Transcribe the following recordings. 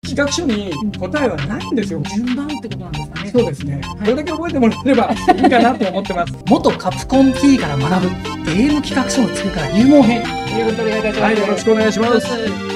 企画書に答えはないんですよ。 順番ってことなんですかね。 そうですね。これだけ覚えてもらえればいいかなと思ってます。 元カプコン T から学ぶゲーム企画書の作りから入門編ということでお願いいたします。 はい、よろしくお願いします。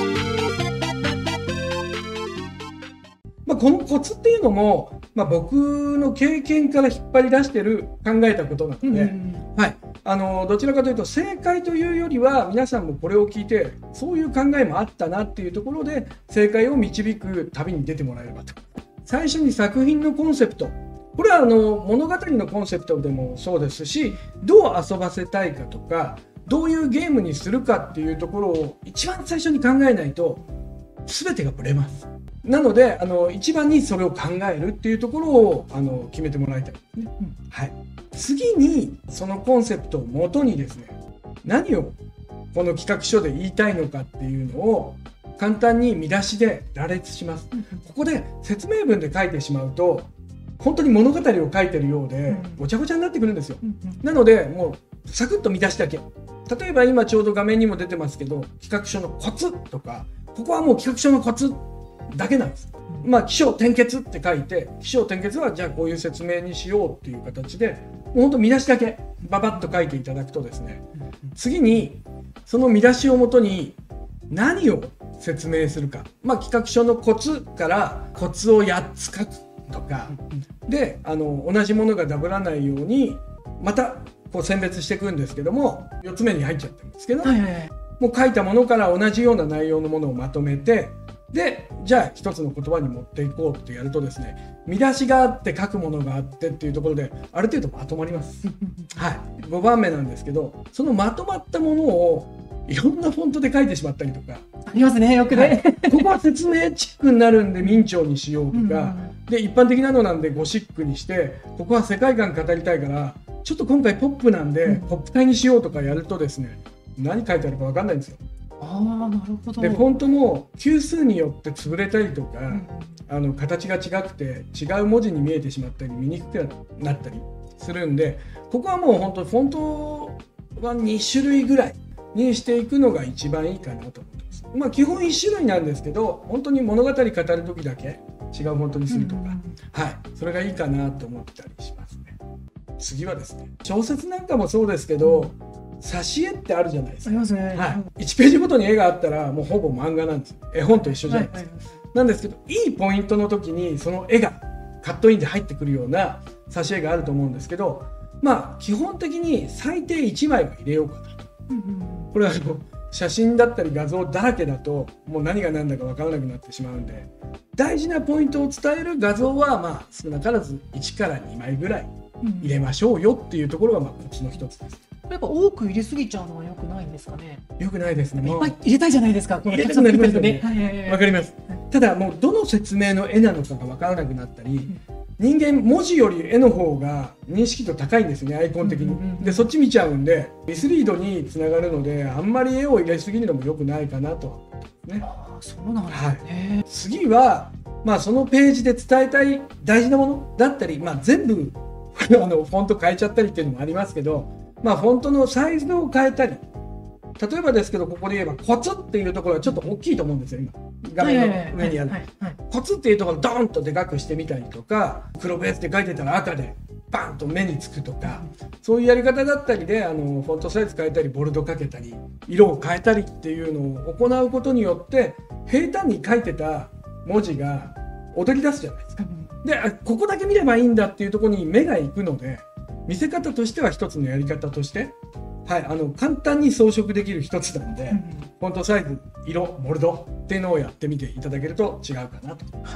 このコツっていうのも、僕の経験から引っ張り出してる考えたことなので、はい、どちらかというと正解というよりは皆さんもこれを聞いてそういう考えもあったなっていうところで正解を導く旅に出てもらえればと。最初に作品のコンセプト、これは物語のコンセプトでもそうですし、どう遊ばせたいかとかどういうゲームにするかっていうところを一番最初に考えないと全てがブレます。なので一番にそれを考えるっていうところを決めてもらいたいですね。はい、次にそのコンセプトをもとにですね、何をこの企画書で言いたいのかっていうのを簡単に見出しで羅列します。ここで説明文で書いてしまうと本当に物語を書いてるようでごちゃごちゃになってくるんですよ。なのでもうサクッと見出しだけ、例えば今ちょうど画面にも出てますけど企画書のコツとか、ここはもう企画書のコツだけなんです。起承転結って書いて、起承転結はじゃあこういう説明にしようっていう形でもうほんと見出しだけババッと書いていただくとですね、次にその見出しをもとに何を説明するか、企画書のコツからコツを8つ書くとかで、同じものがダブらないようにまたこう選別していくんですけども、4つ目に入っちゃってるんですけど、もう書いたものから同じような内容のものをまとめて、でじゃあ一つの言葉に持っていこうってやるとですね、見出しがあって書くものがあってっていうところである程度まとまります。はい、5番目なんですけど、そのまとまったものをいろんなフォントで書いてしまったりとかありますね、よくね。 ここは説明チックになるんで明朝にしようとか、で一般的なのなんでゴシックにして、ここは世界観語りたいからちょっと今回ポップなんでポップ体にしようとかやるとですね、何書いてあるか分かんないんですよ。 なるほど。 でフォントも級数によって潰れたりとか、形が違くて違う文字に見えてしまったり見にくくなったりするんで、ここはもう本当フォントは2種類ぐらいにしていくのが一番いいかなと思ってます。基本1種類なんですけど、本当に物語語る時だけ違うフォントにするとか、はい、それがいいかなと思ったりしますね。次はですね、小説なんかもそうですけど、挿絵ってあるじゃないですか。ありますね。はい、1ページごとに絵があったらもうほぼ漫画なんですよ。絵本と一緒じゃないですか。なんですけど、いいポイントの時にその絵がカットインで入ってくるような挿絵があると思うんですけど、基本的に最低1枚は入れようかなと。これは写真だったり画像だらけだともう何が何だか分からなくなってしまうんで、大事なポイントを伝える画像は少なからず1から2枚ぐらい入れましょうよっていうところがコツの一つです。 やっぱ多く入れすぎちゃうのは良くないんですかね。 良くないですね。 いっぱい入れたいじゃないですか。 入れたくなりますよね。わかります。ただもうどの説明の絵なのかが分からなくなったり、人間文字より絵の方が認識度高いんですよね、アイコン的に。でそっち見ちゃうんでミスリードにつながるので、あんまり絵を入れすぎるのも良くないかなとは思ってますね。 そうなんですね。 次はそのページで伝えたい大事なものだったり、全部フォント変えちゃったりっていうのもありますけど、フォントのサイズを変えたり、例えばですけどここで言えばコツっていうところはちょっと大きいと思うんですよ、今画面の上にあるコツっていうところをドーンとでかくしてみたりとか、黒ベースで書いてたら赤でバンと目につくとか、そういうやり方だったりでフォントサイズ変えたりボルドかけたり色を変えたりっていうのを行うことによって平坦に書いてた文字が踊り出すじゃないですか。でここだけ見ればいいんだっていうところに目が行くので、見せ方としては一つのやり方として、簡単に装飾できる一つなんで、フォントサイズ、色、ボルドっていうのをやってみていただけると違うかなと思います。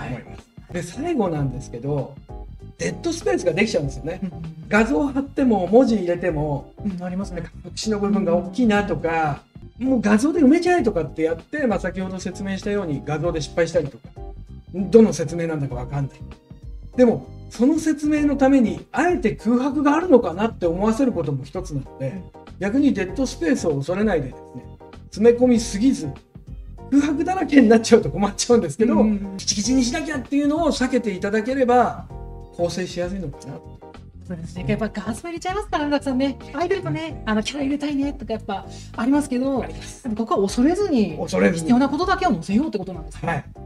で最後なんですけど、デッドスペースができちゃうんですよね。画像貼っても文字入れても、 ありますね。 隠しの部分が大きいなとか、もう画像で埋めちゃえとかってやって、先ほど説明したように画像で失敗したりとか、どの説明なんだか分かんない。でもその説明のためにあえて空白があるのかなって思わせることも一つなので、逆にデッドスペースを恐れないでですね、詰め込みすぎず空白だらけになっちゃうと困っちゃうんですけど、キチキチにしなきゃっていうのを避けていただければ構成しやすいのかな。 そうですね。やっぱ画像入れちゃいますからね、たくさんね。アイドルとね、キャラ入れたいねとかやっぱありますけど、ここは恐れずに必要なことだけを載せようってことなんですね。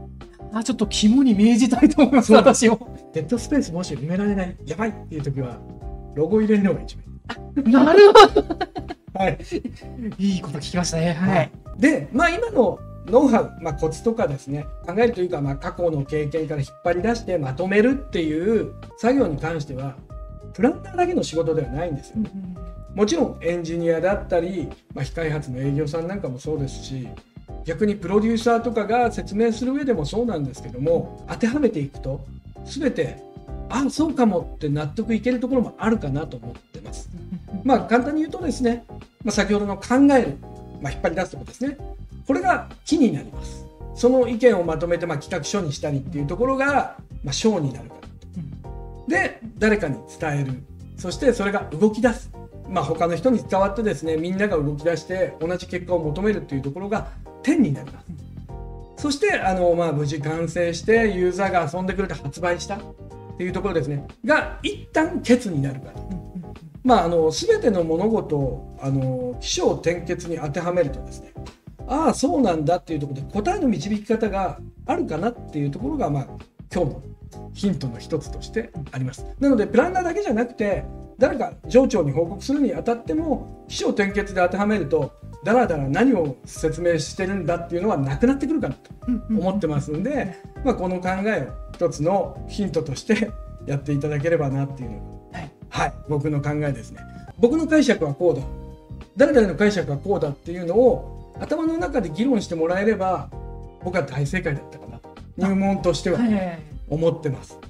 ちょっと肝に銘じたいと思います、私も。 デッドスペースもし埋められない、やばいっていう時は、ロゴ入れるのが一番。 なるほど。 はい。 いいこと聞きましたね。はい。 で、今のノウハウ、コツとかですね、考えるというか、過去の経験から引っ張り出してまとめるっていう作業に関しては、プランナーだけの仕事ではないんですよ。もちろんエンジニアだったり、非開発の営業さんなんかもそうですし、逆にプロデューサーとかが説明する上でもそうなんですけども、当てはめていくと全てそうかもって納得いけるところもあるかなと思ってます。簡単に言うとですね、先ほどの考える、引っ張り出すところですね、これが木になります。その意見をまとめて企画書にしたりっていうところが章になるかなと。で、誰かに伝える、そしてそれが動き出す、他の人に伝わってですね、みんなが動き出して同じ結果を求めるっていうところが点になります。そして無事完成してユーザーが遊んでくれて発売したっていうところですねが一旦ケツになるかと。全ての物事を起承転結に当てはめるとですね、そうなんだっていうところで答えの導き方があるかなっていうところが今日のヒントの一つとしてあります。なのでプランナーだけじゃなくて、誰か上長に報告するにあたっても起承転結で当てはめると、だらだら何を説明してるんだっていうのはなくなってくるかなと思ってますんで、この考えを一つのヒントとしてやっていただければなっていうのが、僕の考えですね。僕の解釈はこうだ、誰々の解釈はこうだっていうのを頭の中で議論してもらえれば、僕は大正解だったかなと入門としては思ってます。